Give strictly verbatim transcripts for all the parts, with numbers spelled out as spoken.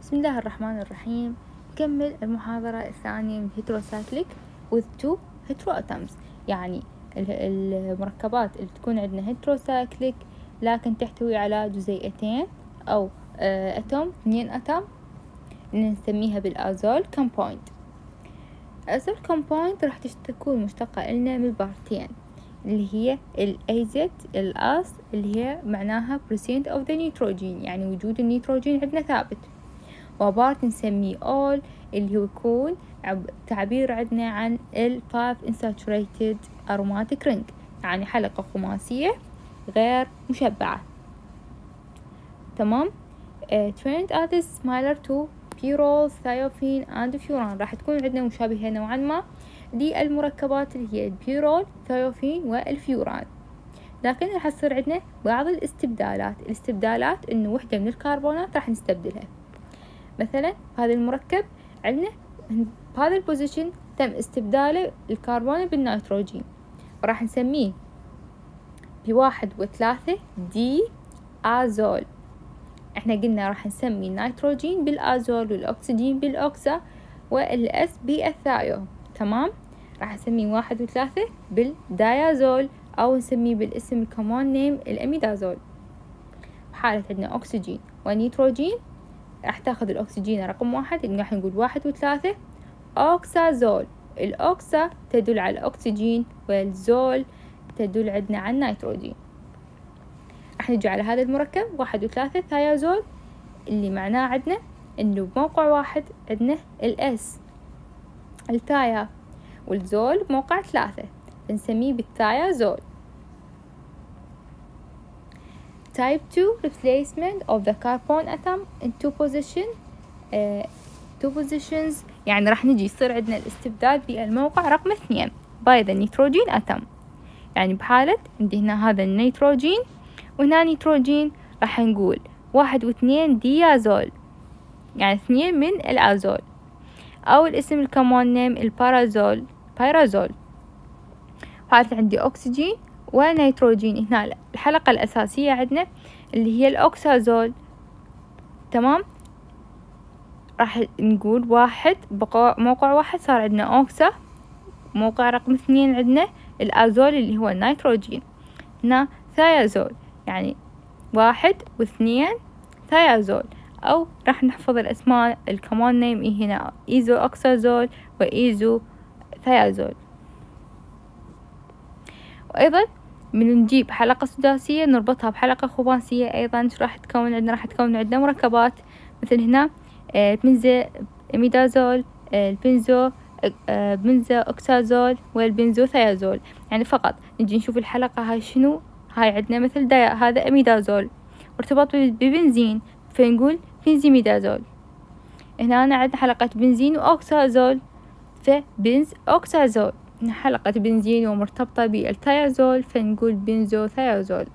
بسم الله الرحمن الرحيم. نكمل المحاضرة الثانية من heterocyclic with two heteroatoms، يعني المركبات اللي تكون عندنا heterocyclic لكن تحتوي على جزيئتين أو أتوم اثنين أتوم نسميها بالأزول compound. الأزول compound راح تكون مشتقة لنا من بارتين اللي هي الأيزت الأس اللي هي معناها present of the nitrogen، يعني وجود النيتروجين عندنا ثابت، وبارت نسميه all اللي هو يكون تعبير عندنا عن ال five unsaturated aromatic ring، يعني حلقة خماسية غير مشبعة. تمام. uh, trend others similar to pyrrole, thiophene and furan، راح تكون عندنا مشابهة نوعا ما للمركبات اللي هي البيرول، ثيوفين والفيوران، لكن راح تصير عندنا بعض الاستبدالات. الاستبدالات انه وحدة من الكربونات راح نستبدلها. مثلا هذا المركب عندنا بهذا البوزيشن تم استبداله الكربون بالنيتروجين، وراح نسميه بواحد وثلاثة دي ازول. احنا قلنا راح نسمي النيتروجين بالازول والاكسجين بالاوكسا والاس بالثايو. تمام. راح نسميه واحد وثلاثة بالدايازول او نسميه بالاسم الكومون نيم الاميدازول. بحالة عندنا اكسجين ونيتروجين راح تاخذ الاكسجين رقم واحد، إن راح نقول واحد وثلاثة اوكسازول. الاوكسا تدل على الاكسجين والزول تدل عندنا على النيتروجين. راح نجي على هذا المركب واحد وثلاثة ثيازول اللي معناه عندنا انه بموقع واحد عندنا الاس الثايا، والزول بموقع ثلاثة بنسميه بالثايازول. Type two replacement of the carbon atom in two position uh, two positions، يعني راح نجي يصير عندنا الاستبدال بالموقع رقم اثنين by the nitrogen atom، يعني بحالة عندي هنا هذا النيتروجين وهنا نيتروجين راح نقول واحد واثنين ديازول، يعني اثنين من الازول، او الاسم الكومون نيم البارازول بيرازول. بحالة عندي اكسجين ونيتروجين، هنا الحلقة الأساسية عندنا اللي هي الأوكسازول. تمام. راح نقول واحد بقى موقع واحد صار عندنا أوكسا، موقع رقم اثنين عندنا الأزول اللي هو النيتروجين، هنا ثيازول، يعني واحد واثنين ثيازول، أو راح نحفظ الأسماء الكومون نيم هنا إيزو أوكسازول وإيزو ثيازول. وأيضا من نجيب حلقة سداسية نربطها بحلقة خماسية أيضا راح تكون عندنا راح تكون عندنا مركبات مثل هنا البنزو إميدازول، البنزو بنزو أوكسازول والبنزو ثيازول. يعني فقط نجي نشوف الحلقة هاي شنو، هاي عندنا مثل دايا هذا إميدازول وارتباط ببنزين فنقول بنزيميدازول. هنا أنا عندنا حلقة بنزين وأوكسازول فبنز أوكسازول، حلقة بنزين ومرتبطة بالثيازول فنقول بنزو ثيازول.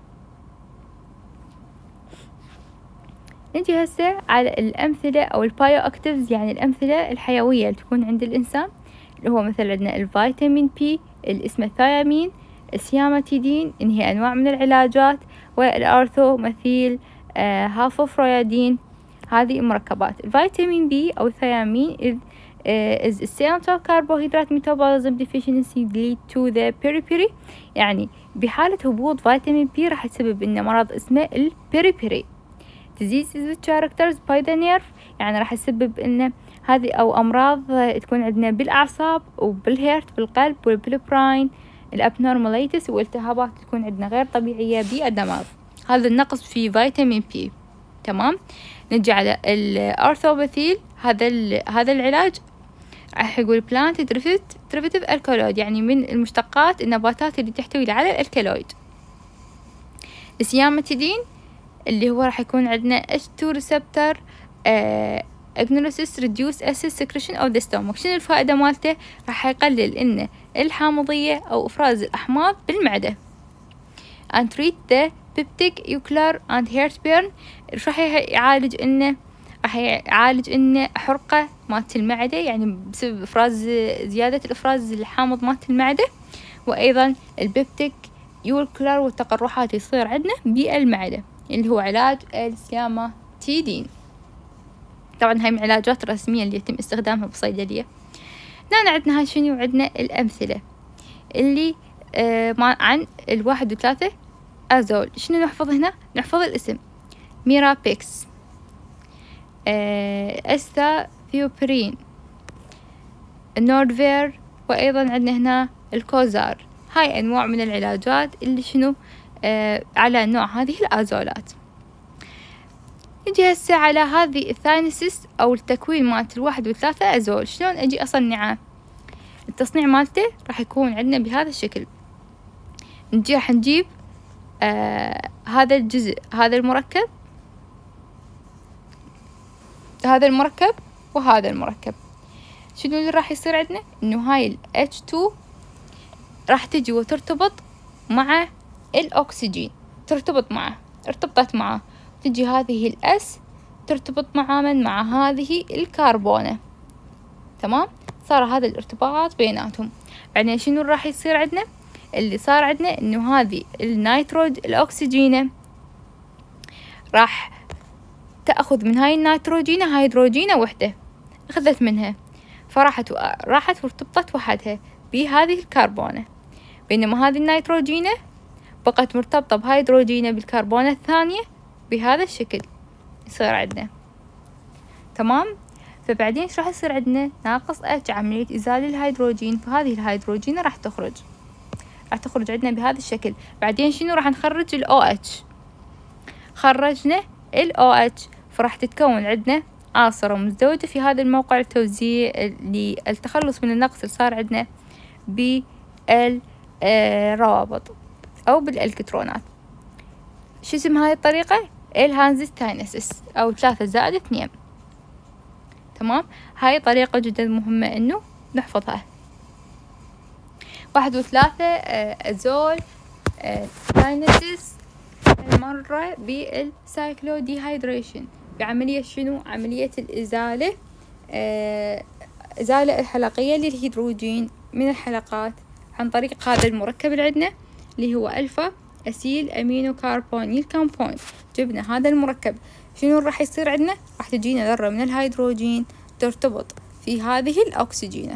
نجي هسه على الأمثلة أو البايو أكتيفز، يعني الأمثلة الحيوية اللي تكون عند الإنسان، اللي هو مثل عندنا الفيتامين بي، الاسم الثيامين، السياماتيدين إن هي أنواع من العلاجات، والأرثو مثيل آه هافوفرويدين. هذه مركبات الفيتامين بي أو الثيامين إذ Uh, is essential carbohydrate metabolism deficiency lead to the periphery، يعني بحالة هبوط فيتامين بي راح تسبب لنا مرض اسمه البيريبيري. disease is characterized by the nerve، يعني راح تسبب لنا هذه أو أمراض تكون عندنا بالأعصاب وبالهيرت بالقلب والبلبراين، الابنورماليتس والالتهابات تكون عندنا غير طبيعية بالدماغ. هذا النقص في فيتامين بي. تمام. نجي على الأرثوباثيل، هذا هذا العلاج راح يقول plant derivative alkaloid، يعني من المشتقات النباتات اللي تحتوي على الألكالويد. السياماتيدين اللي هو راح يكون عندنا إتش تو receptor agnosis reduce acid secretion of the stomach. شنو الفائدة مالته؟ راح يقلل إن الحامضية أو إفراز الأحماض بالمعدة. and treat the peptic ulcer and heartburn، راح يعالج إنه راح يعالج إنه حرقة مالت المعدة، يعني بسبب إفراز زيادة الإفراز الحامض مالت المعدة، وأيضا البيبتيك يولكلر والتقرحات يصير عندنا بالمعدة اللي هو علاج السياماتيدين. طبعا هاي من العلاجات الرسمية اللي يتم استخدامها بالصيدلية. هنا عندنا هاي شنو، عندنا الأمثلة اللي آه عن الواحد وثلاثة أزول. شنو نحفظ هنا؟ نحفظ الاسم ميرابيكس، آه أستاثيوبرين، النوردفير، وأيضا عندنا هنا الكوزار. هاي أنواع من العلاجات اللي شنو آه على نوع هذه الأزولات. نجي هسه على هذه الثاينسيس أو التكوين مالت الواحد وثلاثة أزول. شلون أجي أصنعه؟ التصنيع مالته راح يكون عندنا بهذا الشكل. نجي راح نجيب آه هذا الجزء، هذا المركب، هذا المركب وهذا المركب. شنو اللي راح يصير عندنا؟ إنه هاي ال إتش تو راح تجي وترتبط مع الأكسجين، ترتبط معه، ارتبطت معه، تجي هذه الأس ترتبط مع من؟ مع هذه الكربونة. تمام، صار هذا الارتباط بيناتهم. بعدين شنو راح يصير عندنا؟ اللي صار عندنا إنه هذه النيتروج الأكسجينة راح تأخذ من هاي النيتروجينة هيدروجينة وحدة، أخذت منها، فراحت راحت وارتبطت وحدها بهذه الكربونة، بينما هذه النيتروجينة بقت مرتبطة بهيدروجينة بالكربونة الثانية بهذا الشكل يصير عندنا. تمام، فبعدين ايش راح يصير عندنا؟ ناقص اتش، عملية ازالة الهيدروجين، فهذه الهيدروجينة راح تخرج، راح تخرج عندنا بهذا الشكل. بعدين شنو راح نخرج؟ ال او اتش، خرجنا ال او اتش، فراح تتكون عندنا آصرة مزدوجة في هذا الموقع التوزيع للتخلص من النقص اللي صار عندنا بالروابط أو بالإلكترونات. شو اسم هاي الطريقة؟ الهانزستاينسيس أو ثلاثة زائد اثنين. تمام، هاي طريقة جدا مهمة إنه نحفظها. واحد وثلاثة أزول ثاينسيس مرة بالسايكلو ديهايدريشن، بعملية شنو؟ عملية الإزالة، آه إزالة الحلقية للهيدروجين من الحلقات عن طريق هذا المركب اللي عندنا اللي هو ألفا أسيل أمينو كربونيل كومباوند. جبنا هذا المركب، شنو راح يصير عندنا؟ راح تجينا ذرة من الهيدروجين ترتبط في هذه الأكسجينة،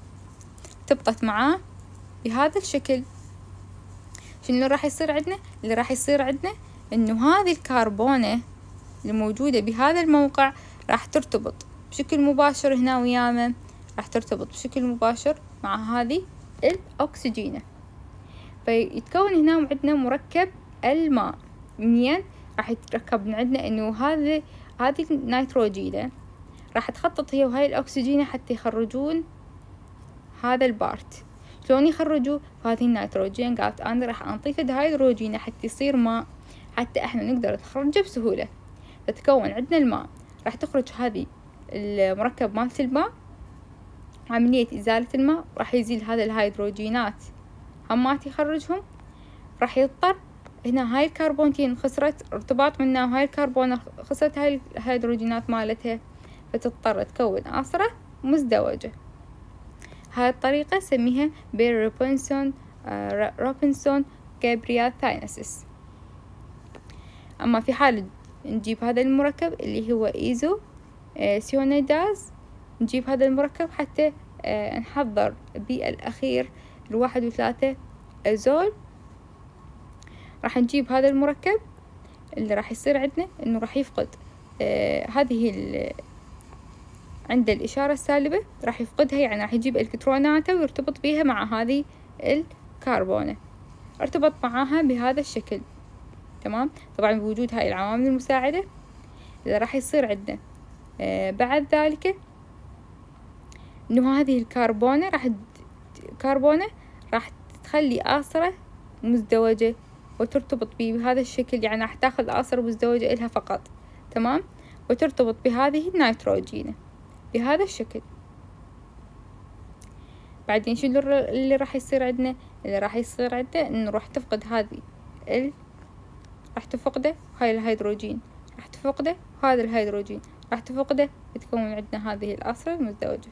تبطت معاه بهذا الشكل. شنو اللي راح يصير عندنا؟ اللي راح يصير عندنا إنه هذه الكربونة الموجودة بهذا الموقع راح ترتبط بشكل مباشر هنا ويانا، راح ترتبط بشكل مباشر مع هذه الأكسجينة، فيتكون هنا عندنا مركب الماء. منين راح يتركب عندنا؟ إنه هذه هذه النيتروجينة راح تخطط هي وهاي الأكسجينة حتى يخرجون هذا البارت. شلون يخرجوا؟ فهذه النيتروجين قالت أنا راح أنطيك الهيدروجين حتى يصير ماء، حتى إحنا نقدر نخرجه بسهولة، تتكون عندنا الماء. راح تخرج هذه المركب مالت الماء، عملية إزالة الماء راح يزيل هذا الهيدروجينات همات يخرجهم، راح يضطر هنا هاي الكربونتين خسرت ارتباط منها، وهاي الكربون خسرت هاي الهيدروجينات مالتها، فتضطر تكون آصرة مزدوجة. هاي الطريقة سميها بير روبنسون آه روبنسون جابريال ثاينسيس. أما في حالة نجيب هذا المركب اللي هو إيزو آه سيونيداز، نجيب هذا المركب حتى آه نحضر بالأخير الواحد وثلاثة أزول. راح نجيب هذا المركب اللي راح يصير عندنا إنه راح يفقد آه هذه عند الإشارة السالبة، راح يفقدها، يعني راح يجيب إلكتروناته ويرتبط بها مع هذه الكربونة، ارتبط معاها بهذا الشكل. تمام، طبعا بوجود هاي العوامل المساعدة اللي راح يصير عندنا آه بعد ذلك إنه هذه الكربونة راح كربونة راح تخلي آصرة مزدوجة وترتبط به بهذا الشكل، يعني راح تاخذ آصرة مزدوجة إلها فقط. تمام، وترتبط بهذه النيتروجينة بهذا الشكل. بعدين شو اللي راح يصير عندنا؟ اللي راح يصير عندنا إنه راح تفقد هذه ال راح تفقده هاي الهيدروجين، راح تفقده هذا الهيدروجين، راح تفقده، بتكون عندنا هذه الآصرة المزدوجة.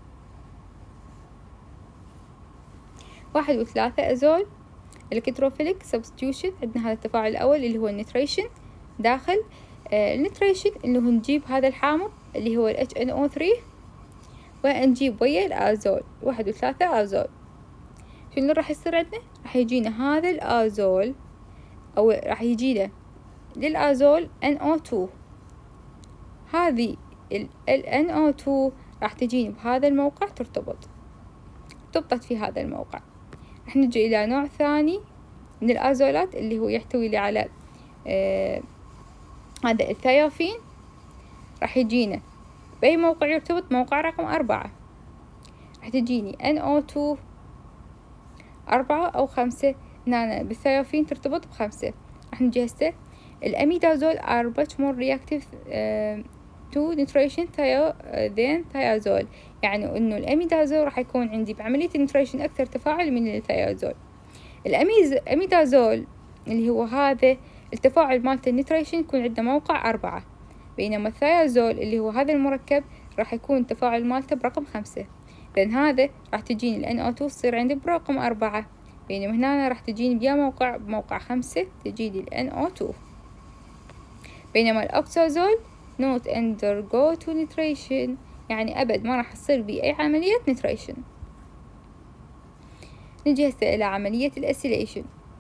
واحد وثلاثة أزول الكتروفيليك سبستيوشن، عندنا هذا التفاعل الأول اللي هو النيتريشن داخل آه النيتريشن اللي هو نجيب هذا الحامض اللي هو ال إتش إن أو ثري ونجيب ويا الآزول واحد وثلاثة آزول. شنو راح يصير عندنا؟ راح يجينا هذا الآزول أو راح يجينا للآزول إن أو تو. هذه ال إن أو تو راح تجيني بهذا الموقع ترتبط، ارتبطت في هذا الموقع. راح نجي إلى نوع ثاني من الآزولات اللي هو يحتوي لي على آه هذا الثيوفين. راح يجينا بأي موقع يرتبط؟ موقع رقم أربعة. راح تجيني إن أو تو أربعة أو خمسة. هنا بالثيوفين ترتبط بخمسة. راح نجي هسه الأميدازول are much more reactive uh, to nitration thio than thiazole. يعني إنه الأميدازول راح يكون عندي بعملية النيتريشن أكثر تفاعل من الثيازول. الأميدازول اللي هو هذا التفاعل مالته النيتريشن يكون عندنا موقع أربعة، بينما الثيازول اللي هو هذا المركب راح يكون التفاعل مالته برقم خمسة. لأن هذا راح تجيني ال إن أو تو تصير عندي برقم أربعة، بينما هنا راح تجيني بيا موقع بموقع خمسة تجيني ال إن أو تو. بينما الأوكسازول not undergo to nitration، يعني أبد ما راح تصير بيه أي عملية نيتريشن. نجي هسه إلى عملية الأسيليشن.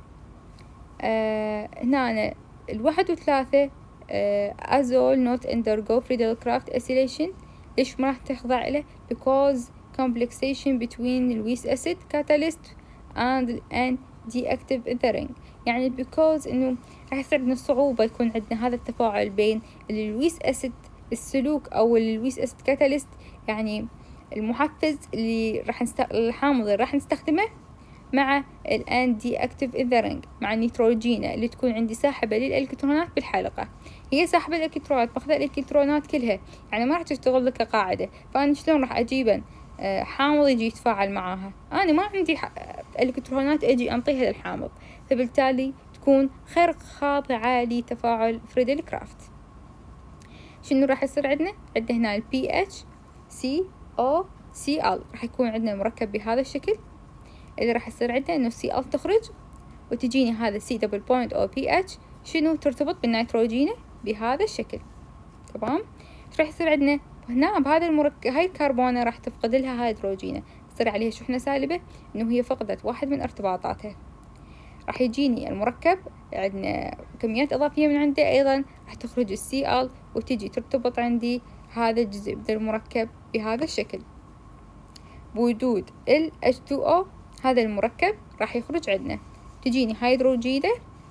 آه هنا الواحد وثلاثة آه أزول not undergo Friedel-Crafts acylation. ليش ما راح تخضع له؟ because complexation between the weak acid catalyst and an deactive ethering. يعني because إنه راح يصير عندنا صعوبة يكون عندنا هذا التفاعل بين الويس أسيد السلوك أو الويس أسيد كاتاليست، يعني المحفز اللي راح نست... الحامض اللي راح نستخدمه مع الان دي اكتيف ايثرنج، مع النيتروجينة اللي تكون عندي ساحبة للإلكترونات بالحلقة. هي ساحبة الإلكترونات، باخذ الإلكترونات كلها، يعني ما راح تشتغل لك كقاعدة. فأنا شلون راح أجيبا حامض يجي يتفاعل معاها؟ أنا ما عندي الإلكترونات أجي أنطيها للحامض، فبالتالي تكون غير خاضعة لتفاعل فريدل كرافت. شنو راح يصير عندنا؟ عندنا هنا ال بي إتش سي أو سي إل، راح يكون عندنا مركب بهذا الشكل. اللي راح يصير عندنا إنه سي إل تخرج وتجيني هذا سي دبل بوينت أو بي إتش، شنو ترتبط بالنيتروجينة بهذا الشكل. تمام. راح يصير عندنا هنا بهذا المركب هاي الكربونة راح تفقد لها هيدروجينة، تصير عليها شحنة سالبة، إنه هي فقدت واحد من ارتباطاتها. راح يجيني المركب عندنا كميات إضافية من عنده، أيضا راح تخرج السي إل وتجي ترتبط عندي هذا الجزء من المركب بهذا الشكل. بوجود ال إتش تو أو هذا المركب راح يخرج عندنا تجيني هيدروجينة،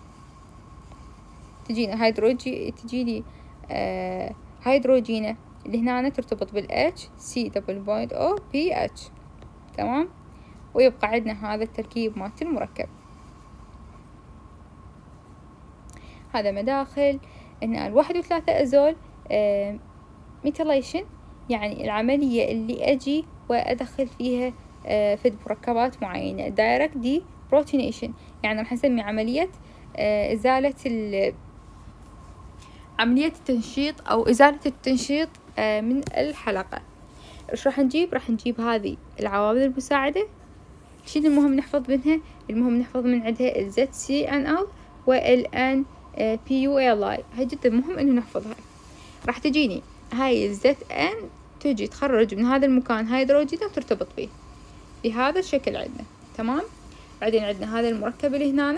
تجيني هيدروجي تجيني آه هيدروجينة اللي هنا ترتبط بال H C double point O P H. تمام. ويبقى عندنا هذا التركيب مالت المركب. هذا مداخل هنا الواحد وثلاثة أزول آه ميثيليشن، يعني العملية اللي أجي وأدخل فيها آه في مركبات معينة. دايركت دي بروتينيشن، يعني راح نسمي عملية آه إزالة عملية التنشيط أو إزالة التنشيط آه من الحلقة. إيش راح نجيب؟ راح نجيب هذه العوامل المساعدة. شنو المهم نحفظ منها؟ المهم نحفظ من عندها ال زد سي إن إل وال إن بي يو إل آي، هاي جدا مهم إنه نحفظها. راح تجيني هاي ال زد إن تجي تخرج من هذا المكان هيدروجين وترتبط به بهذا الشكل عندنا. تمام. بعدين عندنا هذا المركب اللي هنا،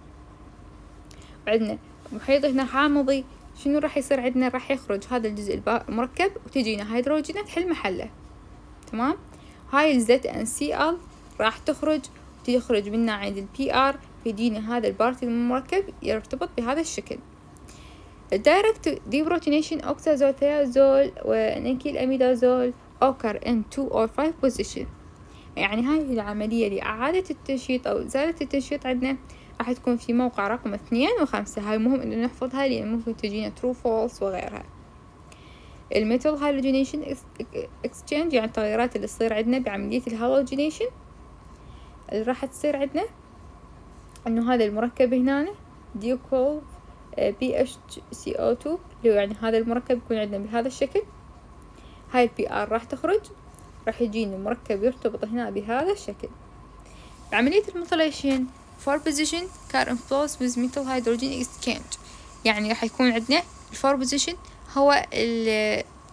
عندنا محيط هنا حامضي. شنو راح يصير عندنا؟ راح يخرج هذا الجزء المركب وتجينا هيدروجينة تحل محله. تمام. هاي ال زد إن سي إل راح تخرج وتخرج منها عند ال بي آر، فيجينا هذا البارت المركب يرتبط بهذا الشكل. الدايركت ديبروتينيشن اوكسازول ثيازول ونيكيل اميدازول اوكر ان تو or فايف بوزيشن، يعني هاي العملية لإعادة التنشيط أو إزالة التنشيط عندنا راح تكون في موقع رقم اثنين وخمسة. هاي مهم إنه نحفظها لأن ممكن تجينا true false وغيرها. الميتال هالوجينيشن اكسشينج، يعني التغيرات اللي تصير عندنا بعملية الهالوجينيشن اللي راح تصير عندنا إنه هذا المركب هنا ديوكول بي إتش سي أو تو، اللي هو يعني هذا المركب يكون عندنا بهذا الشكل. هاي البي آر راح تخرج، راح يجينا المركب يرتبط هنا بهذا الشكل. بعملية الميثيليشن four position car inflows with metal hydrogen exchange، يعني راح يكون عندنا ال four position هو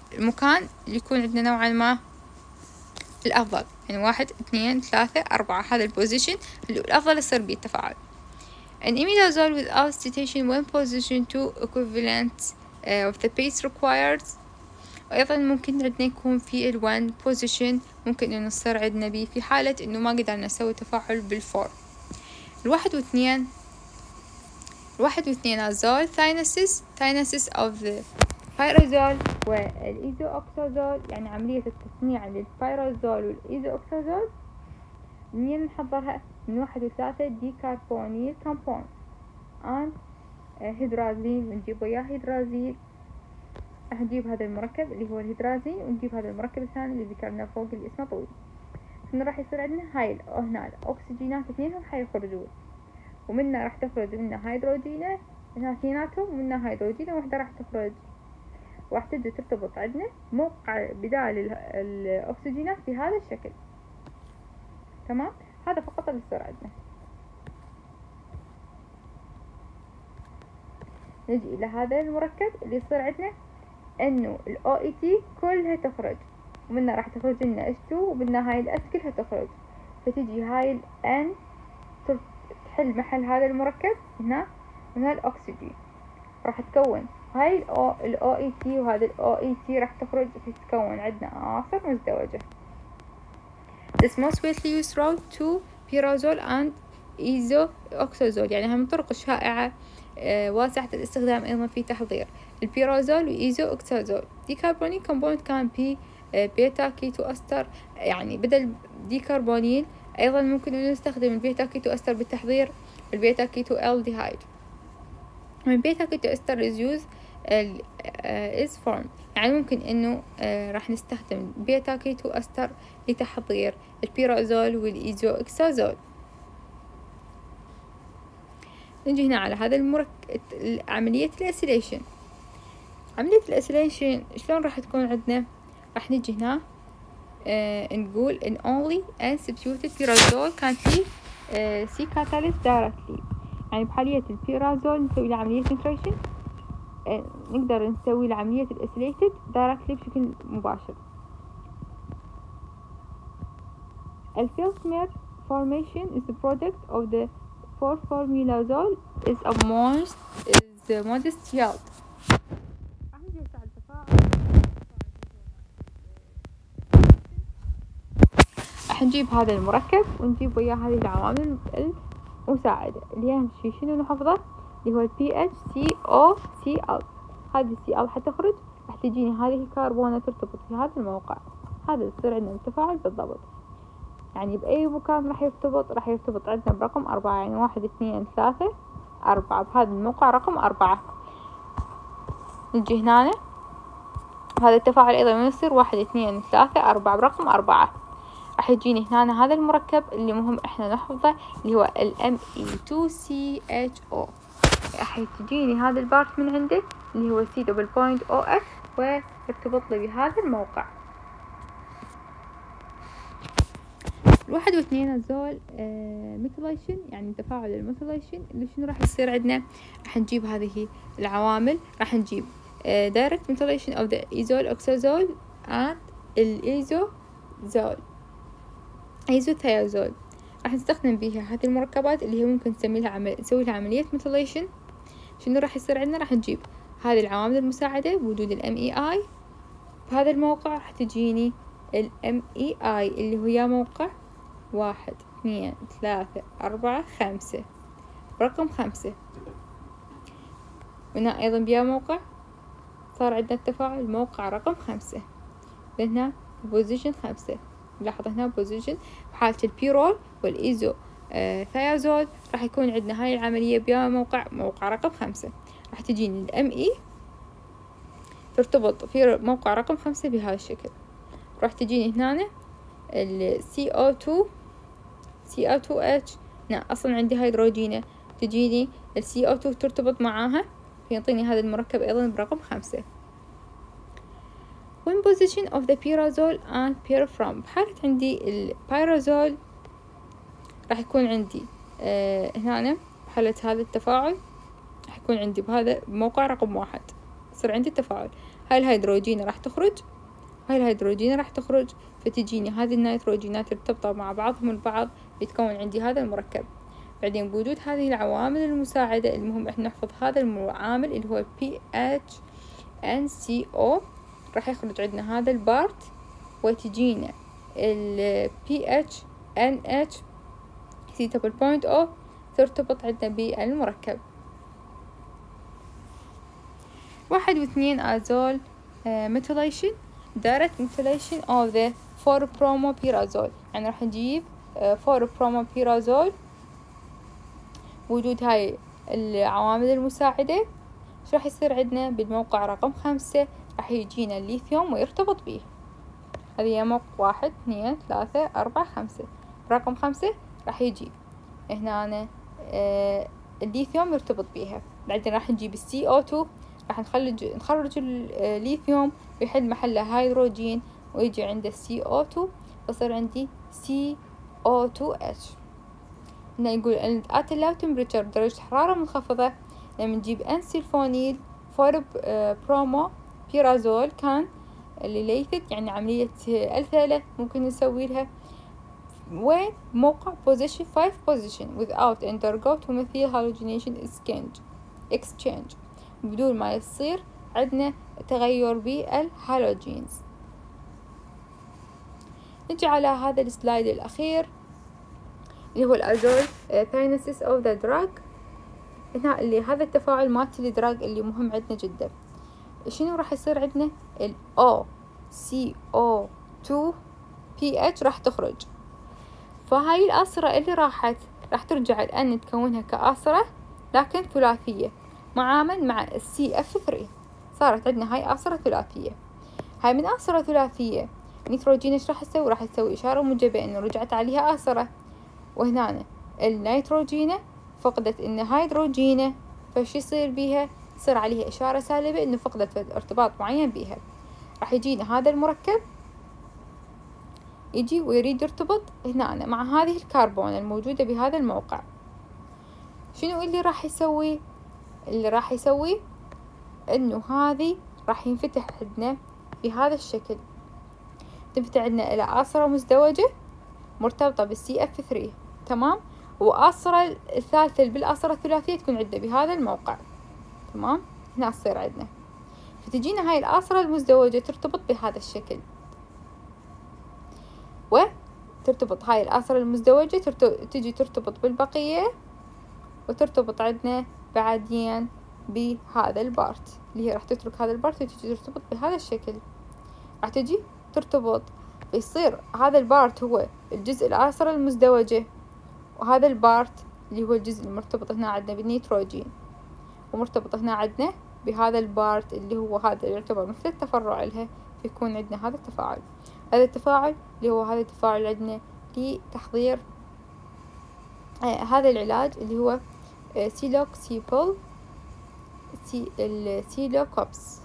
المكان اللي يكون عندنا نوعا ما الأفضل، يعني واحد اثنين ثلاثة أربعة، هذا البوزيشن اللي الأفضل يصير بيه التفاعل. An imidazole without citation when position to equivalent uh, of the base required. وأيضا ممكن عندنا يكون في ال one position، ممكن إنه يصير عندنا بيه في حالة إنه ما قدرنا نسوي تفاعل بالفور. الواحد واثنين الواحد واثنين أزول ثاينسيس ثاينسيس of the بايرازول والإيزو أوكسازول، يعني عملية التصنيع للبايرازول والإيزو أوكسازول منين نحضرها؟ من واحد وثلاثة ديكربونيل كومباوند and هيدرازين، ونجيب وياه هيدرازين. راح نجيب هذا المركب اللي هو الهيدرازين، ونجيب هذا المركب الثاني اللي ذكرناه فوق اللي اسمه طويل. هنا راح يصير عندنا هاي هنا الأكسجينات اثنينهم حيخرجون، ومنها راح تخرج منها هيدروجينة اثنيناتهم، ومنها هيدروجينة واحدة راح تخرج، وراح تبدأ ترتبط عندنا موقع بدال الأكسجينات بهذا الشكل. تمام، هذا فقط اللي يصير عندنا. نجي إلى هذا المركب اللي يصير عندنا إنه ال أو إي تي كلها تخرج، ومنها راح تخرج لنا إتش تو، ومنها هاي الأس كلها تخرج، فتجي هاي ال N تحل محل هذا المركب هنا، هنا الأكسجين راح تكون هاي ال أو إي تي، وهذا ال أو إي تي راح تخرج تتكون عندنا عناصر مزدوجة. This most widely used route to pyrazole and isoxazole، يعني هم الطرق الشائعة آه واسعة الاستخدام أيضا في تحضير البيرازول وإيزو أكسازول. ديكربونيل كومباوند كان بي آه بيتا كيتو أستر، يعني بدل ديكربونيل أيضا ممكن أن نستخدم البيتا كيتو أستر بالتحضير البيتا كيتو ألديهايد. من بيتا كيتو أستر is used uh, is formed، يعني ممكن إنه آه راح نستخدم بيتا كيتو أستر لتحضير البيرازول والإيزو أكسازول. نجي هنا على هذا المركب عملية الأسيليشن. عملية الأسيليشن شلون راح تكون عندنا؟ راح نجي هنا آه نقول in only unsubstituted pyrazole can be آه C catalyst directly، يعني بحالية البيرازول نسوي له عملية نيتريشن آه نقدر نسوي له عملية الأسيليتد directly بشكل مباشر. الفيلتمير formation is the product of the four formylazole is a most is a modest yield. راح نجي على التفاعل، راح نجيب هذا المركب ونجيب وياه هذه العوامل المساعدة اللي هي شنو نحفظه، اللي هو ال pH سي أو سي إل. هذه سي إل حتخرج، راح تجيني هذه الكربونة ترتبط في هذا الموقع، هذا يصير عندنا التفاعل بالضبط. يعني بأي مكان راح يرتبط، راح يرتبط عندنا برقم أربعة، يعني واحد اثنين ثلاثة أربعة، بهذا الموقع رقم أربعة. نجي هنا هذا التفاعل أيضا يصير واحد اثنين ثلاثة أربعة برقم أربعة. راح يجيني هنا هذا المركب اللي مهم إحنا نحفظه اللي هو ال إم إي تو سي إتش أو. راح تجيني هذا البارت من عنده اللي هو سي دبل بوينت أو إف، ويرتبط لي بهذا الموقع. الواحد واثنين أزول آه ميثيليشن، يعني تفاعل الميثيليشن اللي شنو راح يصير عندنا؟ راح نجيب هذه العوامل، راح نجيب آه direct methylation of the isol oxazole and الإيزوزول إيزوثيازول. راح نستخدم بيها هذه المركبات اللي هي ممكن نسمي لها عمل نسوي لها عملية ميثيليشن. شنو راح يصير عندنا؟ راح نجيب هذه العوامل المساعدة بوجود ال إم إي آي، بهذا الموقع راح تجيني ال إم إي آي اللي هو يا موقع واحد اثنين ثلاثة أربعة خمسة رقم خمسة. هنا أيضا بيا موقع صار عندنا التفاعل موقع رقم خمسة، هنا بوزيشن خمسة. لاحظ هنا بوزيشن بحالة البيرول والإيزو آه ثيازول راح يكون عندنا هاي العملية بيا موقع موقع رقم خمسة. راح تجيني الام اي ترتبط في موقع رقم خمسة بهذا الشكل. راح تجيني هنا ال سي أو تو سي أو تو إتش، لا أصلا عندي هيدروجينة، تجيني ال سي أو تو ترتبط معاها فيعطيني هذا المركب أيضا برقم خمسة. when position of the pyrazole and pyrofram، بحالة عندي البيرازول راح يكون عندي آه هنا بحالة هذا التفاعل راح يكون عندي بهذا موقع رقم واحد، يصير عندي التفاعل. هاي الهيدروجين راح تخرج هاي الهيدروجين راح تخرج، فتجيني هذه النيتروجينات مرتبطة مع بعضهم البعض بيتكون عندي هذا المركب. بعدين بوجود هذه العوامل المساعدة المهم احنا نحفظ هذا العامل اللي هو بي اتش ان سي او، راح يخرج عندنا هذا البارت، وتجينا ال بي اتش ان اتش سي دبل بوينت او ترتبط عندنا بالمركب. واحد واثنين ازول ميثيليشن direct methylation of the four bromopyrazole، يعني راح نجيب four bromopyrazole. وجود هاي العوامل المساعدة شو راح يصير عندنا بالموقع رقم خمسة؟ راح يجينا الليثيوم ويرتبط به. هذه موقع واحد اثنين ثلاثة أربعة خمسة. رقم خمسة راح يجي هنا أنا آه الليثيوم يرتبط بيها. بعدين راح نجيب السي او تو، راح نخرج نخرج الليثيوم ويحل محله هيدروجين ويجي عنده السي او تو، فصير عندي سي او تو اتش. هنا يقول ان at low temperature درجة حرارة منخفضة لما نجيب انسلفونيل فور برومو بيرازول كان اللي ليثت، يعني عملية الثلة ممكن نسوي لها، وين موقع position five position without undergo to methyl halogenation exchange exchange بدون ما يصير عندنا تغير بالهالوجينز. نجي على هذا السلايد الأخير اللي هو الأزول kinesis of the drug. هنا اللي هذا التفاعل مالت الدراج اللي مهم عندنا جدا. شنو راح يصير عندنا؟ ال O C O two P H راح تخرج، فهاي الأسرة اللي راحت راح ترجع الآن تكونها كأسرة لكن ثلاثية معامل مع ال C F three. صارت عندنا هاي أسرة ثلاثية. هاي من أسرة ثلاثية النيتروجين ايش راح يسوي؟ راح يسوي إشارة موجبة إنه رجعت عليها أسرة، وهنا النيتروجينة فقدت إن هيدروجينة، فش يصير بيها؟ يصير عليها إشارة سالبة إنه فقدت ارتباط معين بيها. راح يجينا هذا المركب يجي ويريد يرتبط هنا مع هذه الكربون الموجودة بهذا الموقع. شنو اللي راح يسوي؟ اللي راح يسوي إنه هذه راح ينفتح عندنا بهذا الشكل، تنفتح عندنا إلى عصرة مزدوجة مرتبطة بالسي اف ثري، تمام، وعصرة الثالثة بالعصرة الثلاثية تكون عندنا بهذا الموقع، تمام. هنا تصير عندنا فتجينا هاي العصرة المزدوجة ترتبط بهذا الشكل، وترتبط هاي العصرة المزدوجة تجي ترتبط بالبقية، وترتبط عندنا بعدين بهذا البارت اللي هي راح تترك هذا البارت وتجي ترتبط بهذا الشكل. راح تجي ترتبط، بيصير هذا البارت هو الجزء العصرة المزدوجة، وهذا البارت اللي هو الجزء المرتبط هنا عندنا بالنيتروجين، ومرتبط هنا عندنا بهذا البارت اللي هو هذا يعتبر مثل التفرع لها، فيكون عندنا هذا التفاعل. هذا التفاعل اللي هو هذا التفاعل عندنا لتحضير آه هذا العلاج اللي هو آه سيلوكسيبول سي السيلوكوبس.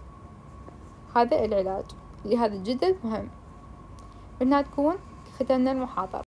هذا العلاج اللي هذا جدا مهم. وإنها تكون ختمنا المحاضرة.